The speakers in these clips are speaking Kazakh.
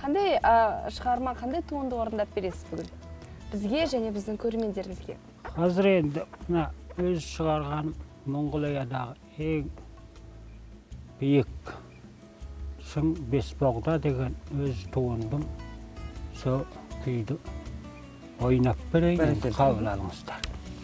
Қандай шығарма, қандай туынды орындап бересіз бүгін? Бізге және біздің көрермендерімізге. Қазір енді мына өз шығарған Монғолиядағы ең биік шың Бесбоғда деген өз туындым. Со күйді ойнап берейін, қабыл алыңыздар.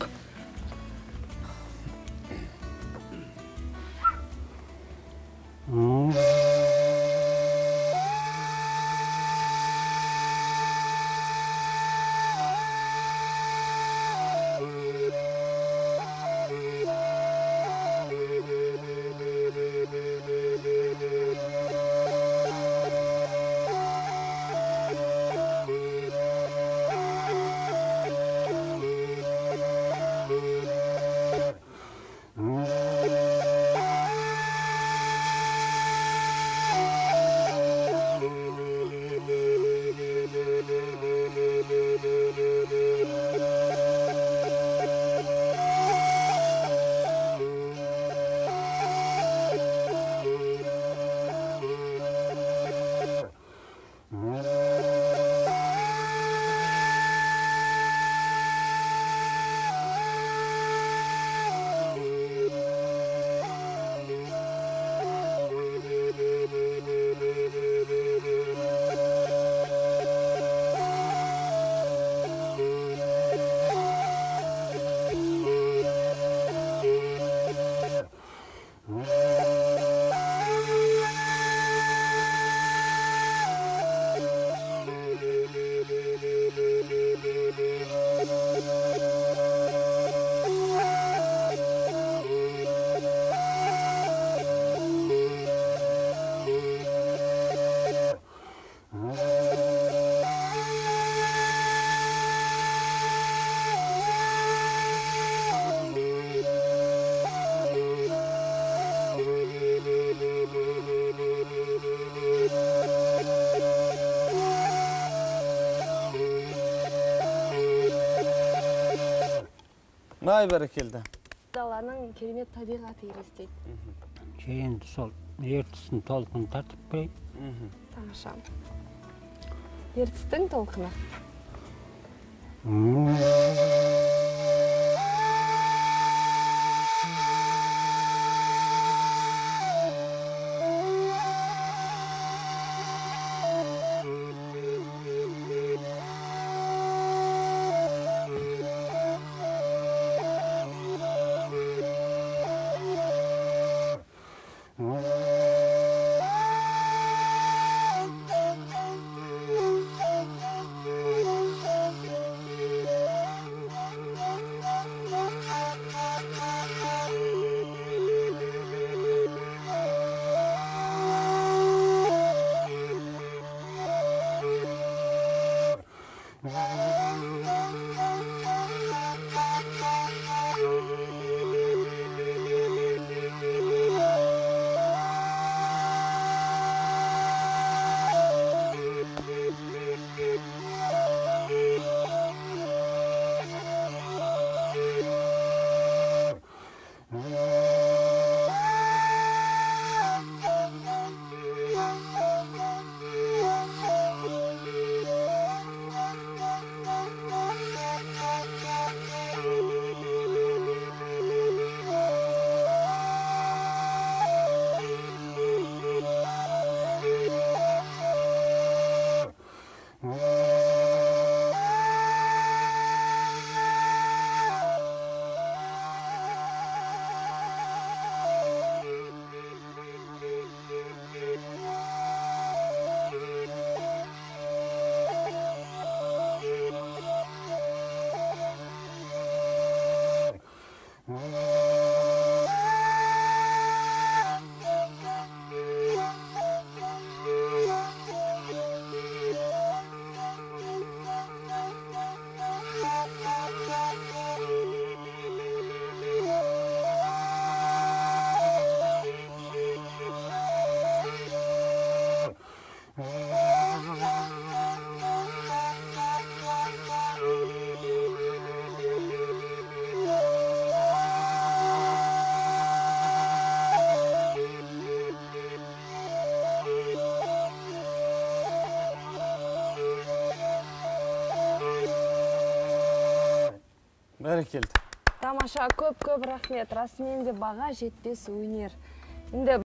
Най бәрекелді. Даланың керемет табиғаты елестейді. Енді сол ертістің толқын тартып берейін. Тамаша. Ертістің толқыны. Бәрекелді. Тамаша, көп рахмет. Расымен де баға жетпес өнер. Енді